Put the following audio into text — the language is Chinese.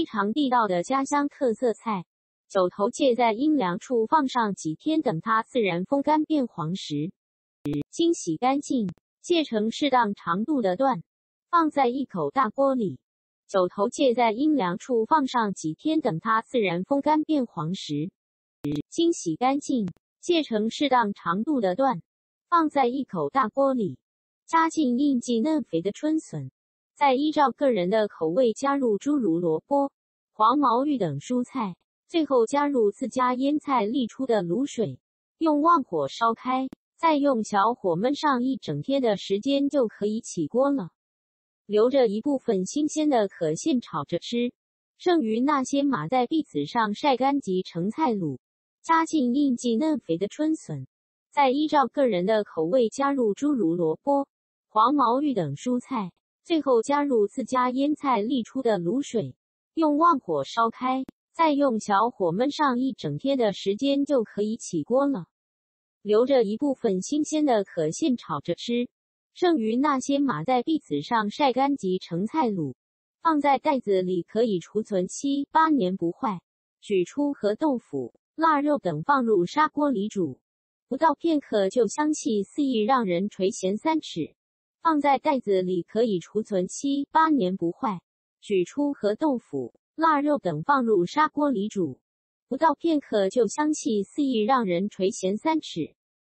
非常地道的家乡特色菜。九头芥在阴凉处放上几天，等它自然风干变黄时，经洗干净，芥成适当长度的段，放在一口大锅里。九头芥在阴凉处放上几天，等它自然风干变黄时，经洗干净，芥成适当长度的段，放在一口大锅里。加进硬净嫩肥的春笋，再依照个人的口味加入诸如萝卜、黄毛芋等蔬菜，最后加入自家腌菜沥出的卤水，用旺火烧开，再用小火焖上一整天的时间就可以起锅了。留着一部分新鲜的可现炒着吃，剩余那些码在篦子上晒干即成菜卤。加进硬净嫩肥的春笋，再依照个人的口味加入诸如萝卜、黄毛芋等蔬菜，最后加入自家腌菜沥出的卤水，用旺火烧开，再用小火焖上一整天的时间就可以起锅了。留着一部分新鲜的可现炒着吃，剩余那些码在篦子上晒干即成菜卤，放在袋子里可以储存7、8年不坏。取出和豆腐、腊肉等放入砂锅里煮，不到片刻就香气四溢，让人垂涎3尺。放在袋子里可以储存7、8年不坏。取出和豆腐、腊肉等放入砂锅里煮，不到片刻就香气四溢，让人垂涎3尺。